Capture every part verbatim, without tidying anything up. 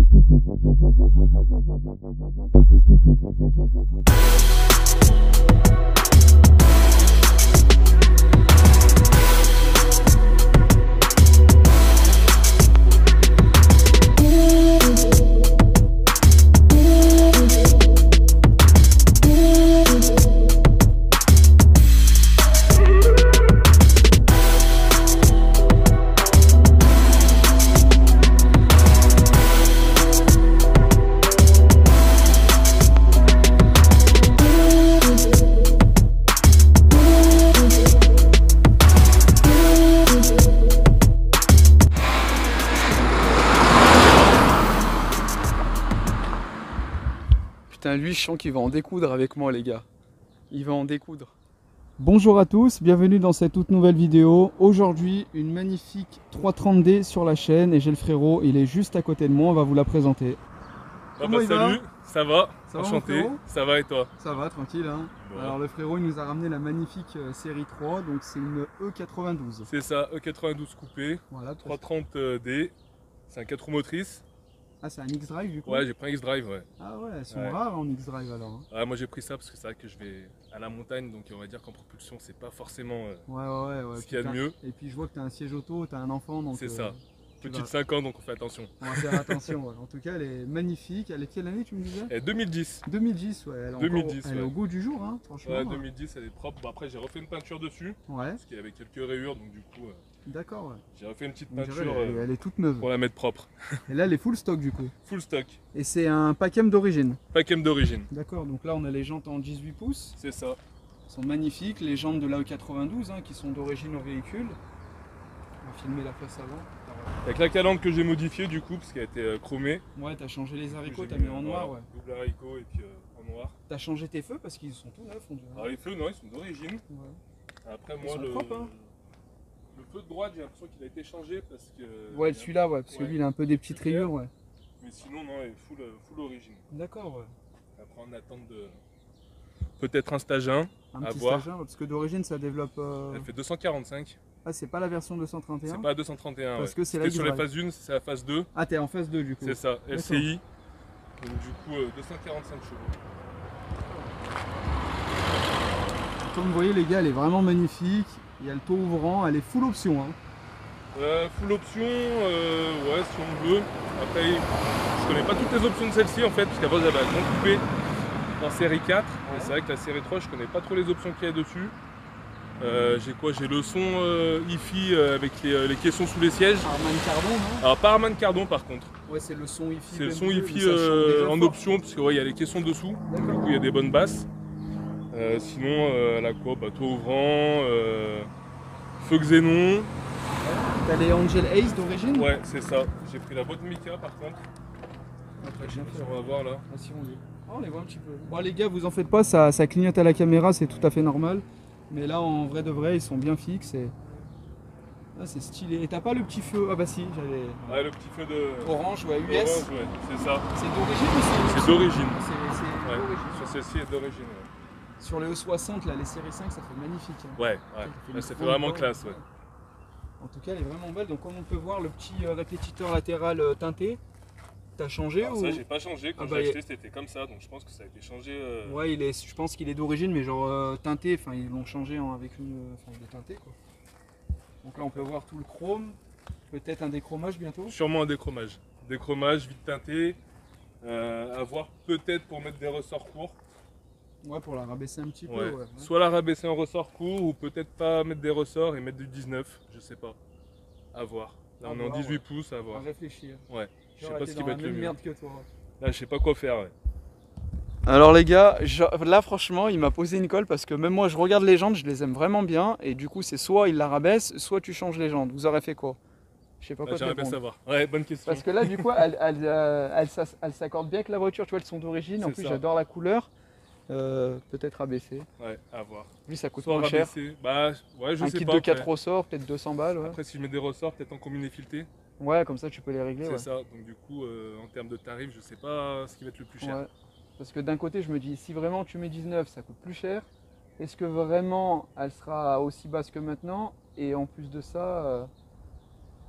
Putain, lui, je sens qu'il va en découdre avec moi, les gars. Il va en découdre. Bonjour à tous, bienvenue dans cette toute nouvelle vidéo. Aujourd'hui, une magnifique trois trente D sur la chaîne et j'ai le frérot, il est juste à côté de moi, on va vous la présenter. Ah bah salut, ça va, ça enchanté, va, ça va et toi? Ça va, tranquille. Hein. Bon. Alors le frérot, il nous a ramené la magnifique euh, série trois, donc c'est une E quatre-vingt-douze. C'est ça, E quatre-vingt-douze coupé, voilà, trois trente D, c'est un quatre roues motrices. Ah, c'est un X-Drive du coup? Ouais, j'ai pris un X-Drive, ouais. Ah ouais, elles sont ouais. rares en X-Drive alors. Hein. Ouais, moi j'ai pris ça parce que c'est vrai que je vais à la montagne, donc on va dire qu'en propulsion, c'est pas forcément euh, ouais, ouais, ouais, ce qu'il y a de mieux. Et puis je vois que tu as un siège auto, tu as un enfant, donc... C'est euh, ça. Petite vas... cinq ans, donc on fait attention. On va faire attention, ouais. En tout cas, elle est magnifique. Elle est quelle année, tu me disais? Elle est deux mille dix. deux mille dix, ouais. Elle est, deux mille dix, encore... elle ouais. est au goût du jour, hein, franchement. Ouais, deux mille dix, elle est propre. Bon, après, j'ai refait une peinture dessus. Ouais. Parce qu'il y avait quelques rayures, donc du coup... Euh... D'accord, ouais. J'ai refait une petite peinture elle, elle est toute neuve. Pour la mettre propre. Et là, elle est full stock du coup. Full stock. Et c'est un Packem d'origine. Packem d'origine. D'accord, donc là on a les jantes en dix-huit pouces. C'est ça. Elles sont magnifiques, les jantes de la E quatre-vingt-douze hein, qui sont d'origine au véhicule. On va filmer la face avant. Avec la calandre que j'ai modifiée du coup, parce qu'elle a été euh, chromée. Ouais, t'as changé les haricots, t'as mis en noir. Voilà, ouais. Double haricot et puis euh, en noir. T'as changé tes feux parce qu'ils sont tout neufs on dirait. Alors les feux, non, ils sont d'origine. Ouais. Après moi, le... propres, hein. Le feu de droite, j'ai l'impression qu'il a été changé parce que... Ouais, celui-là, ouais, parce ouais. que lui, il a un peu des petites rayures, ouais. Mais sinon, non, il est full, full origine. D'accord, ouais. Après, on attend de... Peut-être un stage un, un à petit voir. Stage un, parce que d'origine, ça développe... Euh... Elle fait deux cent quarante-cinq. Ah, c'est pas la version deux cent trente et un? C'est pas la deux cent trente et un, parce ouais. que c'est la sur la phase un, c'est la phase deux. Ah, t'es en phase deux, du coup. C'est ça, L C I. Donc, du coup, euh, deux cent quarante-cinq chevaux. Comme vous voyez, les gars, elle est vraiment magnifique. Il y a le toit ouvrant, elle est full option. Hein. Euh, full option, euh, ouais, si on veut. Après, je connais pas toutes les options de celle-ci en fait, parce qu'avant j'avais un grand coupé en série quatre. Ouais. C'est vrai que la série trois, je connais pas trop les options qu'il y a dessus. Euh, j'ai quoi? J'ai le son euh, hi-fi euh, avec les, euh, les caissons sous les sièges. Harman Kardon, non? Alors pas Harman Kardon par contre. Ouais, c'est le son hi-fi. C'est le son hi-fi euh, en option, parce qu'il ouais, y a les caissons dessous. Du coup, il y a des bonnes basses. Euh, sinon, euh, elle a quoi? Bah, toit ouvrant, euh, feu xénon. T'as les Angel Ace d'origine? Ouais, c'est ça. J'ai pris la boîte Mika par contre. Après, bien fait. On va voir là. Ah, si on, oh, on les voit un petit peu. Bon, les gars, vous en faites pas, ça, ça clignote à la caméra, c'est tout à fait normal. Mais là, en vrai de vrai, ils sont bien fixes. Et... Ah, c'est stylé. Et t'as pas le petit feu? Ah, bah si, j'avais. Ouais, le petit feu de. Orange, ouais, U S. Orange, ouais, c'est ça. C'est d'origine ou c'est. C'est d'origine. C'est ouais. d'origine. Sur celle-ci, est d'origine, ouais. Sur les E soixante, là, les séries cinq, ça fait magnifique. Hein. Ouais, ouais. Ça fait, ça fait vraiment classe, ouais. En tout cas, elle est vraiment belle. Donc, comme on peut voir, le petit euh, répétiteur latéral euh, teinté, t'as changé? Alors ou... ça, j'ai pas changé. Quand ah, j'ai bah, acheté, c'était comme ça. Donc, je pense que ça a été changé. Euh... Ouais, il est, je pense qu'il est d'origine, mais genre euh, teinté. Enfin, ils l'ont changé hein, avec une. Enfin, il est teinté, quoi. Donc là, on peut voir tout le chrome. Peut-être un déchromage bientôt? Sûrement un déchromage. Déchromage, vite teinté. Euh, à voir peut-être pour mettre des ressorts courts. Ouais, pour la rabaisser un petit ouais. peu. Ouais, ouais. Soit la rabaisser en ressort court ou peut-être pas mettre des ressorts et mettre du dix-neuf, je sais pas. À voir. Là, à on voir, est en dix-huit ouais. pouces, à voir. À réfléchir. Ouais. Je sais pas ce qui dans va la être le même mieux. merde que toi. Là, je sais pas quoi faire. Ouais. Alors les gars, je, là franchement, il m'a posé une colle parce que même moi, je regarde les jantes, je les aime vraiment bien et du coup, c'est soit il la rabaisse, soit tu changes les jantes. Vous aurez fait quoi? Je sais pas quoi te J'aimerais bien savoir. Ouais, bonne question. Parce que là, du coup, elle, elle, euh, elle, elle, elle s'accorde bien avec la voiture. Tu vois, elles sont d'origine. En plus, j'adore la couleur. Euh, peut-être abaissé. Ouais, à voir. Lui, ça coûte soit moins cher. Bah, ouais, je un sais kit pas, de quatre ressorts, peut-être deux cents balles. Ouais. Après, si je mets des ressorts, peut-être en combiné fileté. Ouais, comme ça, tu peux les régler. C'est ouais. ça. Donc, du coup, euh, en termes de tarifs, je sais pas ce qui va être le plus cher. Ouais. Parce que d'un côté, je me dis, si vraiment tu mets dix-neuf, ça coûte plus cher. Est-ce que vraiment elle sera aussi basse que maintenant? Et en plus de ça, euh,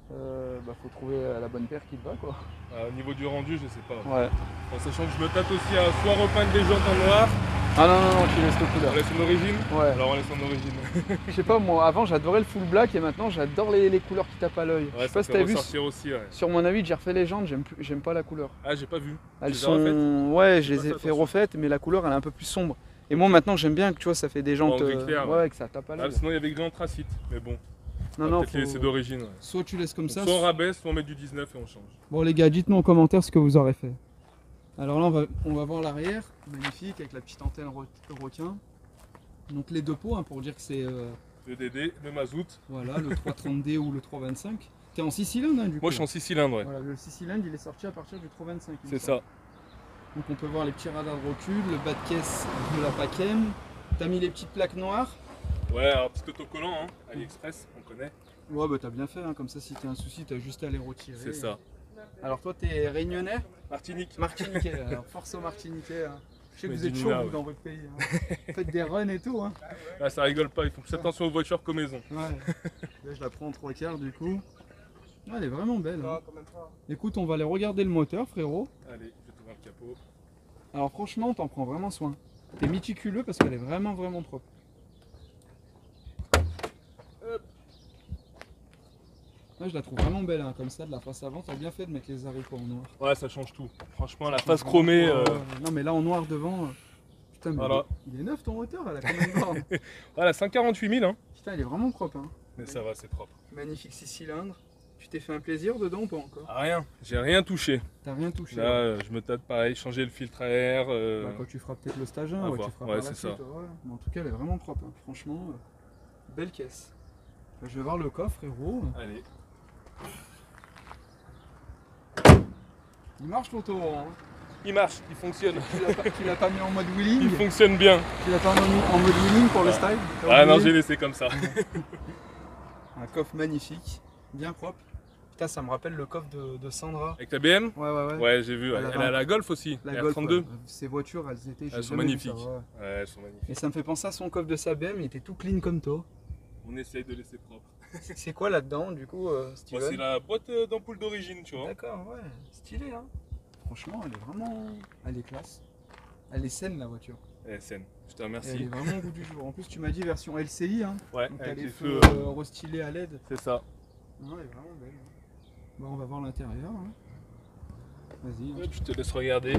euh, bah, faut trouver la bonne paire qui te va, quoi. Ah, au niveau du rendu, je sais pas. Ouais. En sachant que je me tâte aussi à soit repeindre des jantes en noir. Ah non, non, non, tu laisses le couleur. On laisse en origine. Ouais. Alors on laisse en origine. Je sais pas, moi, avant, j'adorais le full black et maintenant, j'adore les, les couleurs qui tapent à l'œil. Ouais, je sais pas ça si fait t'as vu. ressortir aussi, ouais. Sur mon avis, j'ai refait les jantes, j'aime plus- j'aime pas la couleur. Ah, j'ai pas vu. Elles Tu les as sont. refaites? Ouais, J'ai je pas les ai fait fait attention. refaites, mais la couleur, elle est un peu plus sombre. Et moi, maintenant, j'aime bien que tu vois, ça fait des jantes. gris euh, clair, ouais, ouais. que ça tape à Ah, l'œil. sinon il y avait gris anthracite, mais bon. Non, On non, va peut-être faut... les laisser d'origine. Ouais. soit tu laisses comme Donc, ça. soit on soit- rabaisse, soit on met du dix-neuf et on change. Bon, les gars, dites-nous en commentaire ce que vous aurez fait. Alors là, on va, on va voir l'arrière, magnifique, avec la petite antenne re- requin. Donc les deux pots, hein, pour dire que c'est euh, Le D D, le mazout. voilà, le trois trente D ou le trois vingt-cinq. T'es en six cylindres, hein, du coup. Moi je suis en six cylindres, ouais. Voilà, le six cylindres, il est sorti à partir du trois vingt-cinq. il me C'est semble. ça. Donc on peut voir les petits radars de recul, le bas de caisse de la Pacem. T'as mis les petites plaques noires. Ouais, alors petit autocollant, hein. AliExpress, on connaît. Ouais, bah t'as bien fait, hein, comme ça si t'as un souci, t'as juste à les retirer. C'est ça. Alors toi, t'es réunionnais? Martinique. Martiniquais, alors force aux Martiniquais. Hein. Je sais que Mais vous êtes dis-nous chaud là, vous, ouais. dans votre pays. Hein. Faites des runs et tout. Hein. Ah, ça rigole pas, ils font plus attention aux voitures qu'aux maisons. Ouais. Là, je la prends en trois quarts du coup. Ah, elle est vraiment belle. Hein. Écoute, on va aller regarder le moteur, frérot. Allez, je vais t'ouvrir le capot. Alors franchement, t'en prends vraiment soin. T'es méticuleux parce qu'elle est vraiment vraiment propre. Hop. Ouais, je la trouve vraiment belle, hein, comme ça, de la face avant. T'as bien fait de mettre les haricots en noir. Ouais, ça change tout. Franchement, la Ça face change chromée. vraiment. euh, Ouais, ouais. Non, mais là en noir devant. euh, Putain, mais Voilà. il est neuf ton moteur, elle a combien de bornes? Voilà, cent quarante-huit mille, hein. Putain, il est vraiment propre. Hein. Mais ça va, c'est propre. Magnifique six cylindres. Tu t'es fait un plaisir dedans ou pas encore? Ah, rien, j'ai rien touché. T'as rien touché. Là, euh, je me tâte pareil, changer le filtre à air. euh, Bah, quand tu feras peut-être le stage un, à ouais, voir. tu feras Ouais, par la c'est ça. suite, ouais. Mais en tout cas, elle est vraiment propre. Hein. Franchement, euh, belle caisse. Bah, je vais voir le coffre, frérot. Allez. Il marche l'auto. Hein. Il marche, il fonctionne. Tu l'as pas, tu l'as pas mis en mode wheeling. Il fonctionne bien. Tu l'as pas mis en mode wheeling pour le Ah. style. T'as Ah non, oublié. j'ai laissé comme ça. Un coffre magnifique, bien propre. Putain, ça me rappelle le coffre de, de Sandra. Avec la B M? Ouais, ouais, ouais. Ouais, j'ai vu. Elle Elle, avait elle a un- la Golf aussi. La la Golf, R trente-deux. ouais. Ces voitures, elles étaient. j'ai Elles sont jamais vu ça, magnifiques. ouais. Ouais, elles sont magnifiques. Et ça me fait penser à son coffre de sa B M, il était tout clean comme toi. On essaye de laisser propre. C'est quoi là-dedans, du coup, euh, Moi, Steven? c'est la boîte euh, d'ampoule d'origine, tu vois. D'accord, ouais, stylé, hein. Franchement, elle est vraiment. Elle est classe. Elle est saine, la voiture. Elle est saine. Je te Et elle remercie. est vraiment au goût du jour. En plus, tu m'as dit version L C I, hein. Ouais, Donc, t'as avec les les feux feux. euh, restylés à L E D. C'est ça. Non, elle est vraiment belle. hein. Bon, on va voir l'intérieur. Hein. Vas-y. hein. Hop, je te laisse regarder.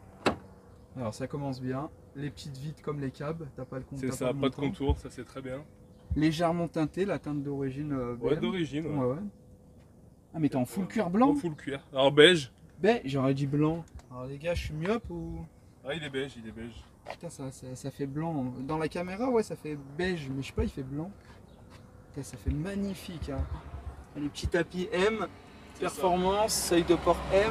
Alors, ça commence bien. Les petites vitres comme les cabs. T'as pas le compte. C'est t'as ça, pas de montant. contour, ça c'est très bien. Légèrement teinté, la teinte d'origine. euh, B M. Ouais, d'origine. Ouais, Ouais. ouais. Ah, mais t'es en full cuir blanc? En full cuir. Alors beige. Ben, j'aurais dit blanc. Alors, les gars, je suis myope ou. Ah, il est beige, il est beige. Putain, ça, ça, ça fait blanc. Dans la caméra, ouais, ça fait beige, mais je sais pas, il fait blanc. Putain, ça fait magnifique. Hein. Les petits tapis M, C'est performance, seuil de port M,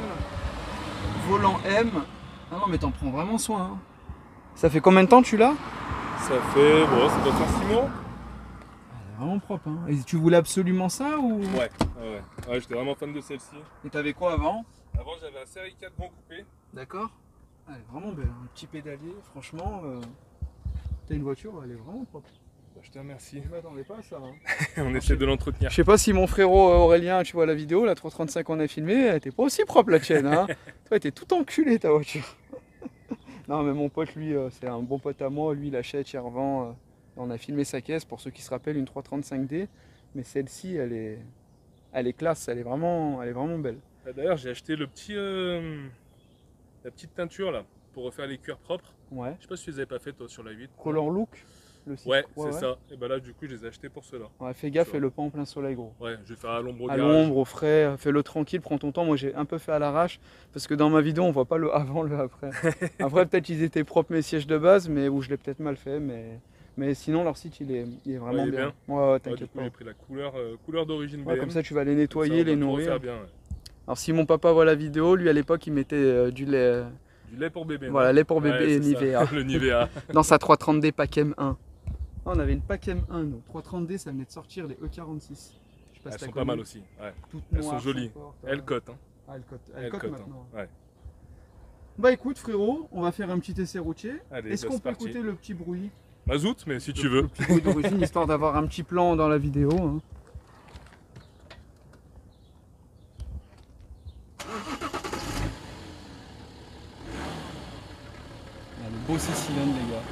volant M. Ah non, mais t'en prends vraiment soin. Hein. Ça fait combien de temps tu l'as? Ça fait. Bon, ça doit faire six mois. Ah, elle est vraiment propre. Hein. Et tu voulais absolument ça ou? Ouais, ouais, ouais. Ouais, j'étais vraiment fan de celle-ci. Et t'avais quoi avant? Avant, j'avais un série quatre grand coupé. D'accord. Ah, elle est vraiment belle. Hein. Un petit pédalier, franchement. Euh... T'as une voiture, elle est vraiment propre. Bah, je te remercie. Je m'attendais pas à ça. Hein. On essaie de l'entretenir. Je sais pas si mon frérot euh, Aurélien, tu vois la vidéo, la trois trente-cinq qu'on a filmée, elle était pas aussi propre la tienne. Hein. Toi, t'es tout enculé ta voiture. Non, mais mon pote, lui, euh, c'est un bon pote à moi. Lui, il achète, il revend. euh, on a filmé sa caisse pour ceux qui se rappellent, une trois trente-cinq D. Mais celle-ci, elle est, elle est classe, elle est vraiment, elle est vraiment belle. Ah, d'ailleurs, j'ai acheté le petit, euh, la petite teinture là pour refaire les cuirs propres. Ouais. Je sais pas si tu les avais pas fait toi sur la huit. Color Look, le site. Ouais, c'est ça. Et bah là, du coup, je les ai achetés pour cela. Ouais, fais gaffe, Ça. fais-le pas en plein soleil, gros. Ouais, je vais faire à l'ombre au À garage. l'ombre, au frais, fais-le tranquille, prends ton temps. Moi j'ai un peu fait à l'arrache parce que dans ma vidéo on voit pas le avant, le après. Après peut-être ils étaient propres mes sièges de base, mais où je l'ai peut-être mal fait, mais, mais sinon leur site il est, il est vraiment Ouais, il est bien. bien. Ouais, ouais, Ouais, du t'inquiète coup, pas. j'ai pris la couleur, euh, couleur d'origine Ouais, B M. comme ça tu vas les Comme nettoyer, ça, on va les tout nourrir. refaire bien, ouais. Alors si mon papa voit la vidéo, lui à l'époque il mettait euh, du lait, euh, Du lait pour bébé. voilà, non lait pour bébé Ouais, et c'est ça. Nivea Le Nivea. dans sa trois trente D Pacem un. Ah, on avait une Pacem un, nous. trois trente D ça venait de sortir les E quarante-six. Je sais pas Elles si t'as sont pas connu. mal aussi. Ouais. Toutes Elles noires, sont jolies. sans porte, Elles euh, cotent. Hein. Ah, elles cotent, elles Elles cotent cotent, maintenant. hein. Ouais. Bah écoute frérot, on va faire un petit essai routier. Allez, Est-ce bah, qu'on c'est peut parti. écouter le petit bruit? Mazout, mais si tu Le- veux. Le petit bruit d'origine, histoire d'avoir un petit plan dans la vidéo. Hein. Ah, le beau six cylindres, les gars.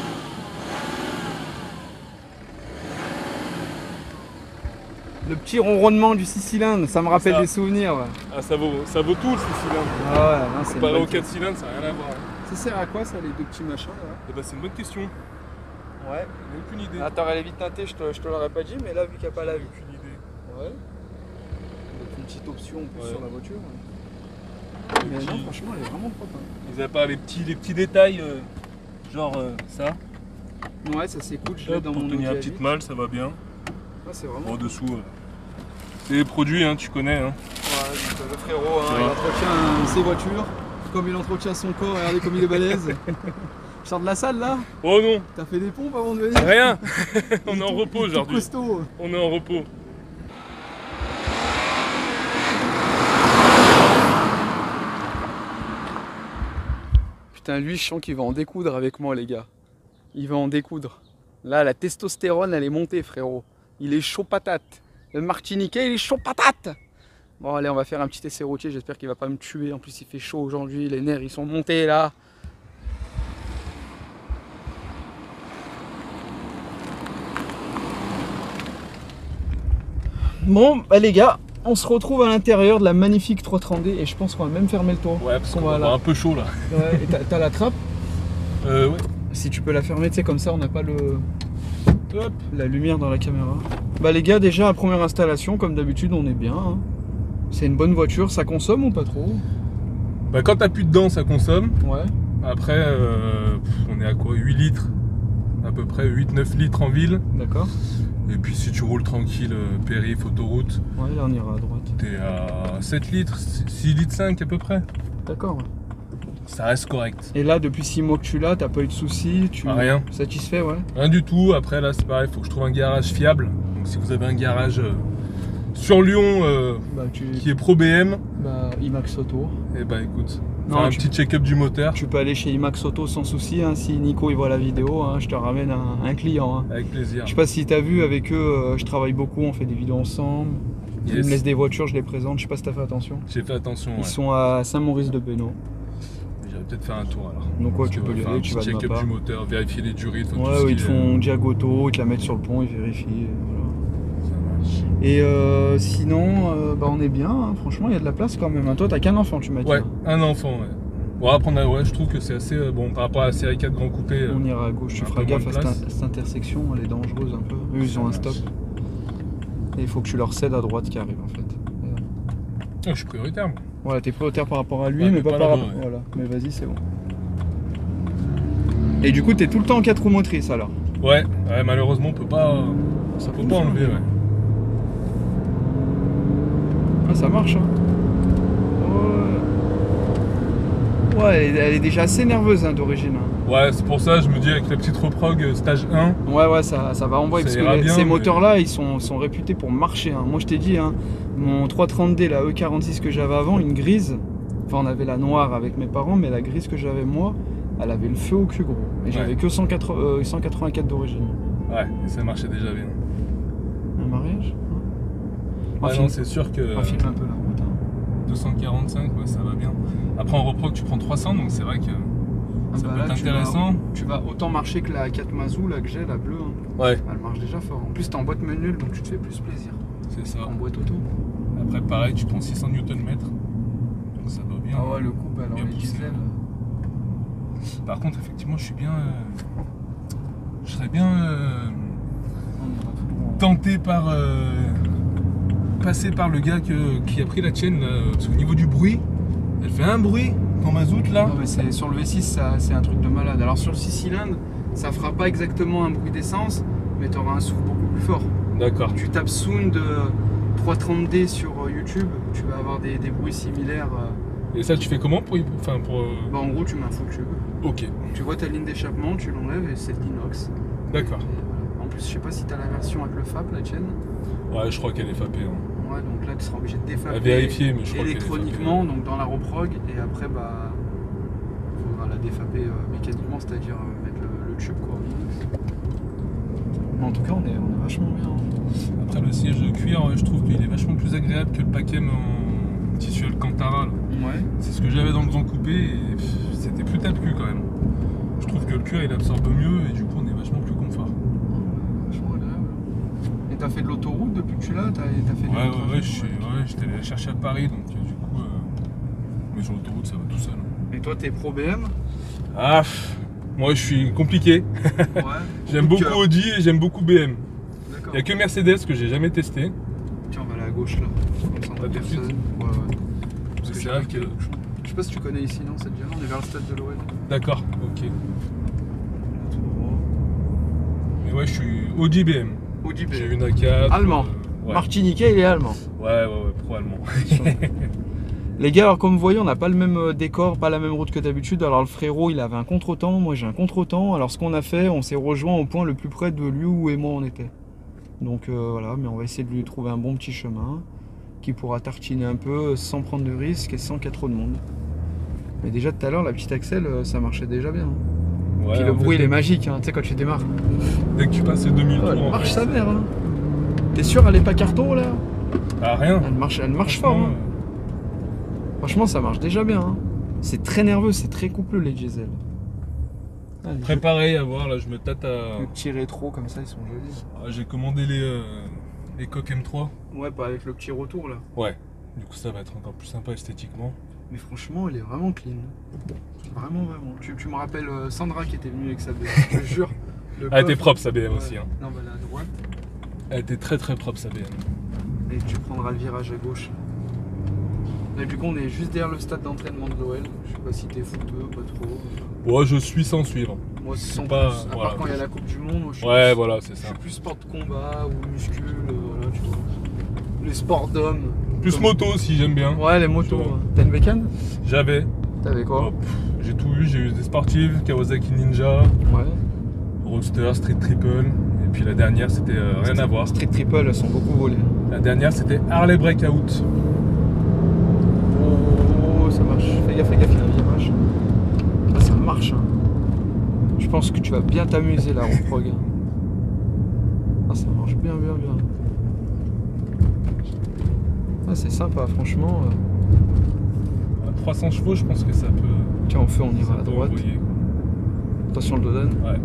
Le petit ronronnement du six cylindres, ça me rappelle Ça. des souvenirs. Ouais. Ah, ça vaut, ça vaut tout le six cylindres. Ah ouais, non, c'est une Comparé bonne au quatre cylindres, ça n'a rien à voir. hein. Ça sert à quoi ça, les deux petits machins là? Eh ben, c'est une bonne question. Ouais. J'ai aucune idée. Attends, elle est vite teintée, je te, je te l'aurais pas dit, mais là, vu qu'il n'y a pas la vue. Aucune idée. Ouais. Donc une petite option en plus Ouais. sur la voiture. Les Mais petits- non, franchement, elle est vraiment propre. hein. Mis à part les petits, les petits détails, euh, genre euh, ça. Ouais, ça c'est cool, je l'ai Hop, dans pour mon tenir la Audi A petite huit. malle, ça va bien. Ouais, c'est vraiment. En dessous, euh, c'est des produits, hein, tu connais. Hein. Ouais, donc, euh, le frérot, hein, Ouais. il entretient ses voitures, comme il entretient son corps, regardez comme il est balèze. Tu sors de la salle là? Oh non, T'as fait des pompes avant de venir? rien. On Il est en tout- repos il tout aujourd'hui. costaud. On est en repos. Putain, lui, je sens qu'il va en découdre avec moi, les gars. Il va en découdre. Là, la testostérone, elle est montée, frérot. Il est chaud patate. Le Martiniquais, il est chaud patate. Bon, allez, on va faire un petit essai routier. J'espère qu'il va pas me tuer. En plus, il fait chaud aujourd'hui. Les nerfs, ils sont montés là. Bon, bah les gars, on se retrouve à l'intérieur de la magnifique trois cent trente D et je pense qu'on va même fermer le toit. Ouais, parce qu'on qu'on va va là. avoir un peu chaud là. Ouais, et t'as- t'as la trappe. Euh, ouais. Si tu peux la fermer, tu sais, comme ça, on n'a pas le... Hop. la lumière dans la caméra. Bah les gars, déjà, la première installation, comme d'habitude, on est bien. hein. C'est une bonne voiture, ça consomme ou pas trop? Bah, quand t'as plus dedans, ça consomme. Ouais. Après, euh, pff, on est à quoi? huit litres. À peu près huit neuf litres en ville. D'accord. Et puis si tu roules tranquille, euh, périph, autoroute, Ouais, là on ira à droite. t'es à sept litres, six litres cinq à peu près. D'accord. ouais. Ça reste correct. Et là, depuis six mois que tu l'as, t'as pas eu de soucis? Tu... Ah, rien. Satisfait, ouais. Rien du tout. Après là, c'est pareil, faut que je trouve un garage fiable. Donc si vous avez un garage euh, sur Lyon euh, Bah, tu... qui est pro B M, bah, IMAX Auto. et bah écoute, Non, faire un tu- petit check-up du moteur. Tu peux aller chez IMAX Auto sans souci. Hein. Si Nico il voit la vidéo, hein, je te ramène un, un client. hein. Avec plaisir. Je sais pas si t'as vu avec eux, euh, je travaille beaucoup, on fait des vidéos ensemble. Ils Yes. me laissent des voitures, je les présente. Je sais pas si t'as fait attention. J'ai fait attention. Ils Ouais. sont à Saint-Maurice-de-Bénaud. J'aurais peut-être faire un tour alors. Donc ouais, Parce tu qu'on peux va y faire aller, un tu petit vas de ma check-up part. du moteur, vérifier les durées, tout Ouais, ce ouais, qui ils te est- font Diagoto, ils te la mettent sur le pont, ils vérifient. et voilà. Ça marche. Et euh, sinon, euh, bah, on est bien, hein. Franchement, il y a de la place quand même. hein. Toi, t'as qu'un enfant, tu m'as dit. Ouais, hein. un enfant, ouais. Bon, après, on a- ouais, je trouve que c'est assez euh, bon par rapport à la série quatre Grand Coupé. euh, On ira à gauche, tu un feras peu moins gaffe de à cette, place. à cette intersection, elle est dangereuse un peu. Eux, ils Ça ont un marche. stop. Et il faut que tu leur cèdes à droite qui arrive en fait. Ah, je suis prioritaire, moi. Voilà, t'es prioritaire par rapport à lui, Ouais, mais mais pas, pas par là-bas, rapport. ouais. Voilà, mais vas-y, c'est bon. Et du coup, t'es tout le temps en quatre roues motrices alors? Ouais, ouais, malheureusement, on peut pas, euh, Ça on peut pas enlever, ouais. Ah, ça marche, hein. Ouais, ouais elle, est, elle est déjà assez nerveuse hein, d'origine. hein. Ouais, c'est pour ça, je me dis, avec la petite reprog euh, stage un, Ouais, ouais, ça, ça va envoyer. Ça Parce que ira les- bien, ces mais- moteurs-là, ils sont, sont réputés pour marcher. hein. Moi, je t'ai dit, hein, mon trois cent trente D, la E quarante-six que j'avais avant, une grise. Enfin, on avait la noire avec mes parents, mais la grise que j'avais moi, elle avait le feu au cul, gros. Et j'avais Ouais. que cent quatre-vingts, euh, cent quatre-vingt-quatre d'origine. ouais, et ça marchait déjà bien. Un mariage hein. On Ah filme- non, c'est sûr que on filme un peu la route. hein. deux cent quarante-cinq, ouais, ça va bien. Après, en reprog, tu prends trois cents, donc c'est vrai que Ah ça bah peut là, être tu vas- intéressant. Tu vas autant marcher que la quatre Mazou, là, que j'ai, la bleue. hein. Ouais, Elle marche déjà fort. En plus, t'es en boîte manuelle, donc tu te fais plus plaisir. c'est ça. En boîte auto. Après, pareil, tu prends six cents newton mètres. Donc ça doit bien. Ah ouais, le couple, alors bien les poussé. diesels. Par contre, effectivement, je suis bien. euh, Je serais bien euh, On ira tout droit. tenté par. euh, passer par le gars que- qui a pris la tienne, là, parce qu'au niveau du bruit, elle fait un bruit en mazout là. Non, mais c'est- sur le V six, ça- c'est un truc de malade. Alors sur le six cylindres, ça fera pas exactement un bruit d'essence, mais tu auras un souffle beaucoup plus fort. D'accord. Tu tapes Sound euh, trois cent trente D sur euh, YouTube, tu vas avoir des, des bruits similaires. euh. Et ça, tu fais comment pour. y- Enfin, pour. euh, Bah, en gros, tu mets un full tube. Ok, Tu vois ta ligne d'échappement, tu l'enlèves et c'est de l'inox. d'accord. Et voilà. En plus, je sais pas si tu as la version avec le F A P, la tienne. Ouais, je crois qu'elle est fapée. Hein. Ouais, donc là, tu seras obligé de défaper À vérifier, mais je crois qu'elle est électroniquement, donc dans la reprog, et après, bah, il faudra la défaper euh, mécaniquement, c'est-à-dire euh, mettre le, le tube quoi. Mais en tout cas, on est, on est vachement bien. hein. Après, le siège de cuir, ouais, je trouve qu'il est vachement plus agréable que le paquet en tissu Alcantara. Là. Ouais. C'est ce que j'avais dans le grand coupé et pff, c'était plus tape-cul quand même. Je trouve que le cuir il absorbe mieux et du coup on est vachement plus confort. Vachement agréable. Et t'as fait de l'autoroute depuis que tu l'as? T'as fait Ouais, ouais, ouais, je suis- ouais, j'étais allé la chercher à Paris donc euh, du coup. Euh... Mais sur l'autoroute ça va tout seul. Et toi t'es pro B M? Ah, pff, moi je suis compliqué. Ouais. J'aime beaucoup Audi et j'aime beaucoup B M. D'accord. Il n'y a que Mercedes que j'ai jamais testé. Tiens, on va aller à gauche là. Comme ça, on Pas a tout de suite. personne. Ouais, ouais. Parce que c'est j'arrive vrai que. Je sais pas si tu connais ici, non? C'est déjà là, on est vers le stade de l'O L. D'accord, ok. Tout droit. Mais ouais, je suis Audi B M. Audi B M. J'ai une A quatre. Allemand. euh, ouais. Martiniquais, il est allemand. Ouais, ouais, ouais, pro-allemand. Les gars, alors comme vous voyez, on n'a pas le même euh, décor, pas la même route que d'habitude. Alors le frérot, il avait un contre-temps, moi j'ai un contre-temps. Alors ce qu'on a fait, on s'est rejoint au point le plus près de lui où et moi on était. Donc euh, voilà, mais on va essayer de lui trouver un bon petit chemin qui pourra tartiner un peu sans prendre de risques et sans qu'il y ait trop de monde. Mais déjà tout à l'heure, la petite Axel, euh, ça marchait déjà bien. Ouais, Puis le en bruit, il fait, est magique, hein, tu sais, quand tu démarres. Dès que tu passes les deux mille Oh, elle tours, en marche fait, sa mère, hein. T'es sûr, elle est pas carton là? Ah, rien. Elle marche, elle marche fort. Franchement, Hein. Franchement, ça marche déjà bien. Hein. C'est très nerveux, c'est très coupleux les diesel. Ah, les Préparé à voir, là je me tâte à. jeux- les petits rétro comme ça, ils sont jolis. Ah, j'ai commandé les, euh, les coques M trois. Ouais, pas avec le petit retour là. Ouais. Du coup ça va être encore plus sympa esthétiquement. Mais franchement, il est vraiment clean. Vraiment, vraiment. Tu, tu me rappelles euh, Sandra qui était venue avec sa B M, je te jure. Le Elle était coffre- propre sa B M Ouais. aussi. Hein. Non, bah là à droite. Elle était très très propre sa B M. Et tu prendras le virage à gauche. Et du coup, on est juste derrière le stade d'entraînement de l'O L. Je sais pas si t'es footeux, pas trop. Ouais, je suis sans suivre. Moi, C'est sans pas- plus. À voilà. part quand il y a la Coupe du Monde, moi, je suis Ouais, plus- voilà, c'est Je ça. suis plus sport de combat ou muscule, euh, voilà, tu vois. Les sports d'hommes. Plus Comme- moto aussi, j'aime bien. Ouais, les motos. Tu vois. ouais. T'as une bécane? J'avais. T'avais quoi? Oh, pff, j'ai tout eu, j'ai eu des sportives, Kawasaki Ninja, Ouais. Roadster, Street Triple. Et puis la dernière, c'était euh, rien à voir. Street Triple, elles sont beaucoup volées. La dernière, c'était Harley Breakout. Oh, ça marche. Fais gaffe, fais gaffe, il y a un virage. Ah, ça marche. Hein. Je pense que tu vas bien t'amuser là, en prog. Ah, ça marche bien, bien, bien. Ah, c'est sympa, franchement. euh. À trois cents chevaux, je pense que ça peut. Tiens, en feu, on ça ira à peut droite. envoyer. Attention le dodan. Ouais.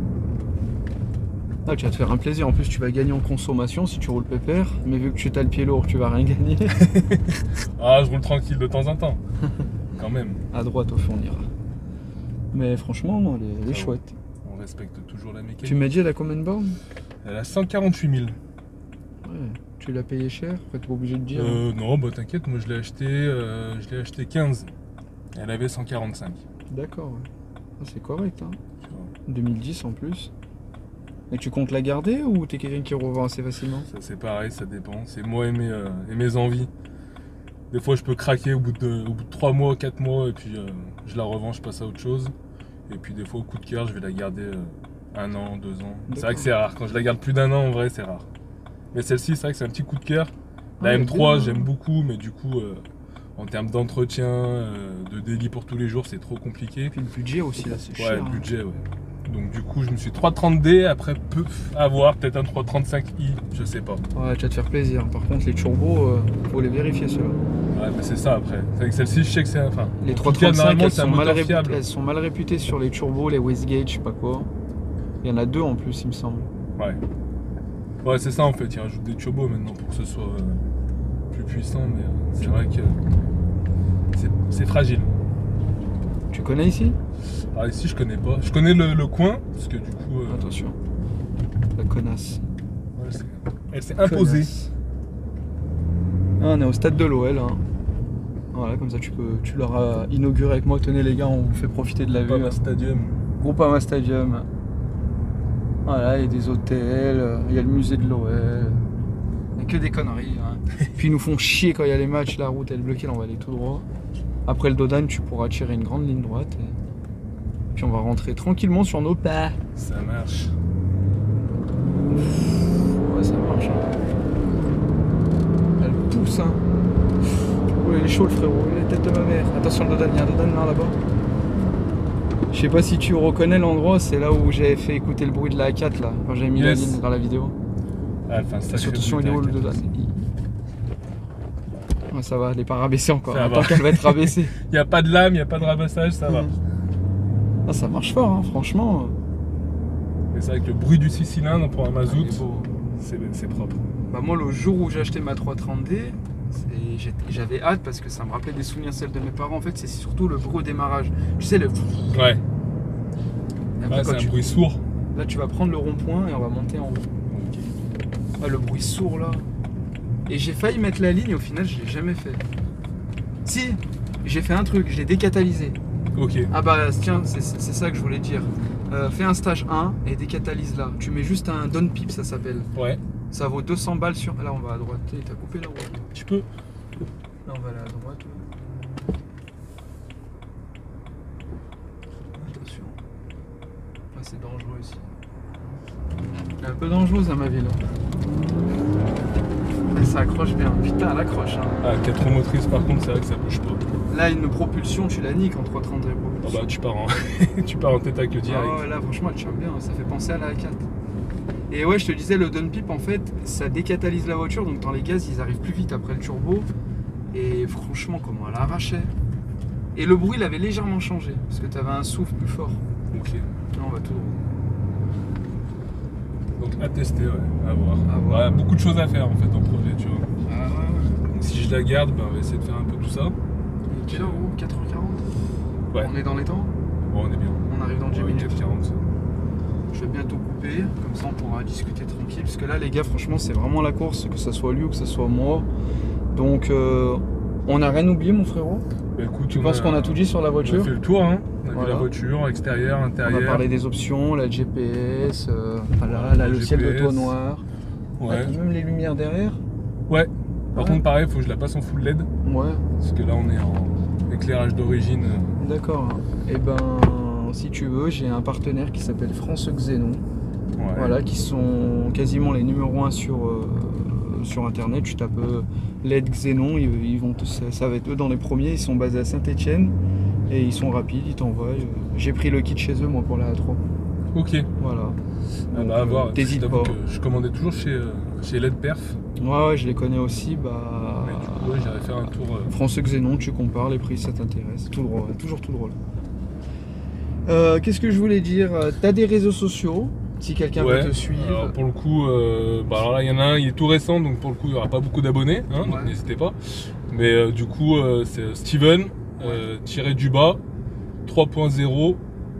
Ah, tu vas te faire un plaisir. En plus, tu vas gagner en consommation si tu roules pépère. Mais vu que tu as le pied lourd, tu vas rien gagner. Ah, je roule tranquille de temps en temps. Quand même. À droite, au fond, on ira. Mais franchement, non, elle est, elle est Ça va. chouette. On respecte toujours la mécanique. Tu m'as dit, elle a combien de bornes? Elle a cent quarante-huit mille. Ouais. Tu l'as payé cher? Après, t'es pas obligé de dire. Euh, non, bah t'inquiète, moi je l'ai acheté, euh, je l'ai acheté quinze. Elle avait cent quarante-cinq. D'accord, ouais. Ah, c'est correct, hein. Tu vois. deux mille dix en plus. Et tu comptes la garder ou t'es quelqu'un qui revend assez facilement? Ça c'est pareil, ça dépend. C'est moi et mes, euh, et mes envies. Des fois je peux craquer au bout de, au bout de trois mois, quatre mois et puis euh, je la revends, je passe à autre chose. Et puis des fois au coup de cœur je vais la garder euh, un an, deux ans. C'est vrai que c'est rare. Quand je la garde plus d'un an en vrai c'est rare. Mais celle-ci c'est vrai que c'est un petit coup de cœur. La Ah, M trois bien. j'aime beaucoup mais du coup euh, en termes d'entretien, euh, de délit pour tous les jours c'est trop compliqué. Et puis le budget aussi, là, c'est Ouais, cher. le hein. budget, ouais. Donc du coup, je me suis trois trente D, après peu avoir peut-être un trois trente-cinq i, je sais pas. Ouais, tu vas te faire plaisir. Par contre, les turbos, euh, faut les vérifier ceux-là. Ouais, mais c'est ça après. C'est avec celle-ci, je sais que c'est enfin. Les en tout cas, trois trente-cinq, normalement, elles, c'est un sont mal moteur réputées- fiable. elles sont mal réputées sur les turbos, les Westgate, je sais pas quoi. Il y en a deux en plus, il me semble. Ouais. Ouais, c'est ça en fait. Ils rajoutent des turbos maintenant pour que ce soit euh, plus puissant, mais euh, c'est vrai que c'est- c'est fragile. Tu connais ici? Ah, ici, je connais pas. Je connais le, le coin, parce que du coup, euh, Attention. La connasse. ouais, c'est- elle s'est imposée. Connasse. Ah, on est au stade de l'O L. Hein. Voilà, comme ça tu peux, tu l'auras inauguré avec moi. Tenez les gars, on vous fait profiter de la vue. Groupama Stadium. Groupama Stadium. Voilà, il y a des hôtels, il y a le musée de l'O L. Il n'y a que des conneries. Hein. Puis ils nous font chier quand il y a les matchs, la route elle est bloquée, là on va aller tout droit. Après le Dodan, tu pourras tirer une grande ligne droite. Et... Puis on va rentrer tranquillement sur nos pas. Ça marche. Ouais, ça marche. Hein. Elle pousse. Hein. Oh, il est chaud le frérot, il est la tête de ma mère. Attention le Dodan, il y a un Dodan là là-bas. Je sais pas si tu reconnais l'endroit, c'est là où j'avais fait écouter le bruit de la A quatre là, quand j'avais mis Yes. la ligne dans la vidéo. Ah, enfin, ça Attention, il est où le Dodan? Ouais, ça va, elle n'est pas rabaissée encore. Ça Tant va. qu'elle va être rabaissée. Il n'y a pas de lame, il n'y a pas de rabassage, ça va. Ah, ça marche fort, hein, franchement. Mais c'est vrai que le bruit du six cylindres pour un Ah, il est mazout, beau. c'est propre. Bah moi, le jour où j'ai acheté ma trois trente D, j'avais hâte parce que ça me rappelait des souvenirs, celles de mes parents. En fait, c'est surtout le bruit au démarrage. Tu sais, le... Ouais, Et après, ouais quand c'est tu... un bruit sourd. Là, tu vas prendre le rond-point et on va monter en haut. Okay. Ah, le bruit sourd, là. Et j'ai failli mettre la ligne, au final, je l'ai jamais fait. Si, j'ai fait un truc, je l'ai décatalysé. Ok. Ah bah tiens, c'est ça que je voulais dire. Euh, fais un stage un et décatalyse là. Tu mets juste un down pipe, ça s'appelle. Ouais. Ça vaut deux cents balles sur... Là, on va à droite. T'as coupé la route. Tu peux. Là, on va aller à droite. Attention. Ah, c'est dangereux ici. C'est un peu dangereux à ma ville. Ah, ça accroche bien. Putain, elle accroche. Hein. Ah, quatre roues motrices, par contre, c'est vrai que ça bouge pas. Là, une propulsion, tu la niques en trois trente D. Ah bah, tu pars en, tu pars en tête avec le direct. Ah ouais, là, franchement, elle tient bien. Ça fait penser à la A quatre. Et ouais, je te disais, le down pipe, en fait, ça décatalyse la voiture. Donc, dans les gaz, ils arrivent plus vite après le turbo. Et franchement, comment elle arrachait. Et le bruit, il avait légèrement changé. Parce que tu avais un souffle plus fort. Ok. Là, on va tout droit. Donc, à tester, ouais. À voir. À voir. Ouais, beaucoup de choses à faire, en fait, en projet, tu vois. Ah ouais, ouais. Donc, si je la garde, ben, on va essayer de faire un peu tout ça. Et quelle heure, gros? quatre heures quarante? Ouais. On est dans les temps? Bon, on est bien. On arrive dans dix Ouais, minutes. quatre quarante. Je vais bientôt couper, comme ça on pourra discuter tranquille. Parce que là, les gars, franchement, c'est vraiment la course, que ce soit lui ou que ce soit moi. Donc, euh, on n'a rien oublié, mon frérot. Bah, écoute, Tu on penses qu'on a tout dit sur la On voiture? a fait le tour, hein. On a Voilà. vu la voiture, extérieur, On intérieur. va parler des options, la G P S, euh, voilà, là, Le le ciel de G P S. taux noir. Ouais. Ah, puis même les lumières derrière. Ouais. Par Ouais. contre, pareil, faut que je la passe en full L E D. Ouais, Parce que là, on est en éclairage d'origine. d'accord. Et ben, si tu veux, j'ai un partenaire qui s'appelle France Xénon. Ouais. Voilà, qui sont quasiment les numéros un sur, euh, sur internet. Tu tapes euh, L E D Xénon, ils, ils vont te- ça, ça va être eux dans les premiers. Ils sont basés à Saint-Etienne et ils sont rapides, ils t'envoient. euh, J'ai pris le kit chez eux, moi, pour la A trois. Ok. Voilà. Ah Donc, bah, à euh, voir. t'hésites Je t'avoue pas. que je commandais toujours chez, euh, chez L E D Perf. Ouais, ouais, je les connais aussi. Bah, Mais du coup, ouais, j'irai faire un tour. euh, France Xénon, tu compares les prix, ça t'intéresse. Tout drôle, toujours tout drôle. Euh, Qu'est-ce que je voulais dire? T'as des réseaux sociaux, si quelqu'un Ouais. veut te suivre. Alors pour le coup, euh, bah alors là il y en a un, il est tout récent, donc pour le coup il n'y aura pas beaucoup d'abonnés, hein, donc Ouais. n'hésitez pas. Mais euh, du coup euh, c'est Steven euh, tiré du bas trois point zéro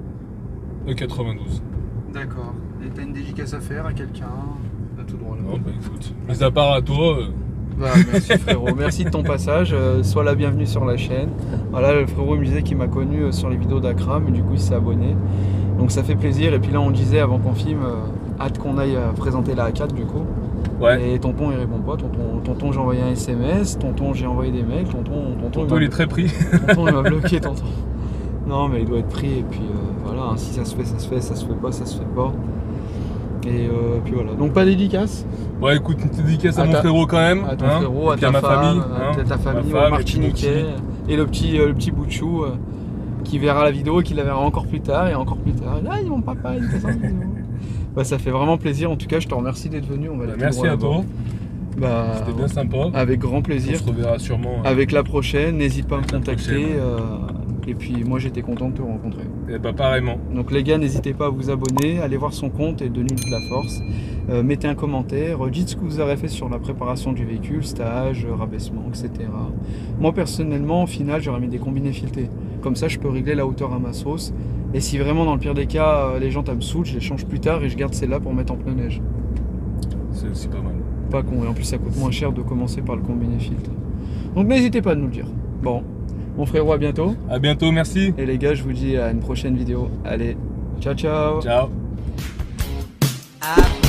E quatre-vingt-douze. D'accord. Et t'as une dédicace à faire à quelqu'un? T'as tout droit là. Non bah écoute, mis à part à toi, euh, Bah, merci frérot, merci de ton passage, euh, sois la bienvenue sur la chaîne. Voilà, le frérot il me disait qu'il m'a connu euh, sur les vidéos d'Akram et du coup il s'est abonné. Donc ça fait plaisir. Et puis là on disait avant qu'on filme, euh, hâte qu'on aille euh, présenter la A quatre du coup. ouais. Et tonton il répond pas, tonton, tonton j'ai envoyé un S M S, tonton j'ai envoyé des mails, tonton, tonton, Tonton il est très pris. tonton il m'a bloqué, tonton. Non mais il doit être pris et puis euh, voilà, hein, si ça se fait, ça se fait, ça se fait pas, ça se fait pas. Et euh, puis voilà, donc pas dédicace. Ouais écoute, une petite dédicace à, À mon ta- frérot quand même. À ton hein, frérot, et à puis ta ma femme, famille. à hein, ta- ta famille, ma au femme, Martiniquais, et le petit, euh, le petit bout de chou euh, qui verra la vidéo et qui la verra encore plus tard et encore plus tard. Ah, mon papa, il fait ça. Bah, ça fait vraiment plaisir. En tout cas, je te remercie d'être venu. On va aller Bah, tout merci droit à là-bas. toi, Bah, c'était bien sympa. avec grand On plaisir. se reverra sûrement. euh, Avec la prochaine, n'hésite pas à me Avec la contacter. prochaine. euh, et puis moi, j'étais content de te rencontrer. Et bah pareillement. Donc les gars, n'hésitez pas à vous abonner, allez voir son compte et donnez-lui de la force. Euh, mettez un commentaire, euh, dites ce que vous avez fait sur la préparation du véhicule, stage, euh, rabaissement, et cetera. Moi personnellement, au final, j'aurais mis des combinés filetés. Comme ça, je peux régler la hauteur à ma sauce. Et si vraiment, dans le pire des cas, euh, les jantes elles me saoulent, je les change plus tard et je garde celle-là pour mettre en pneu neige. C'est aussi pas mal. Pas con, et en plus ça coûte moins cher de commencer par le combiné fileté. Donc n'hésitez pas à nous le dire. Bon, mon frérot, à bientôt. À bientôt, merci. Et les gars, je vous dis à une prochaine vidéo. Allez, ciao ciao. Ciao. I